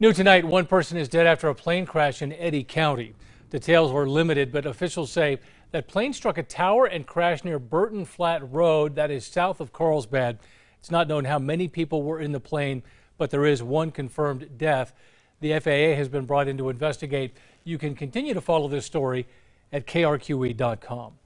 New tonight, one person is dead after a plane crash in Eddy County. Details were limited, but officials say that plane struck a tower and crashed near Burton Flat Road, that is south of Carlsbad. It's not known how many people were in the plane, but there is one confirmed death. The FAA has been brought in to investigate. You can continue to follow this story at krqe.com.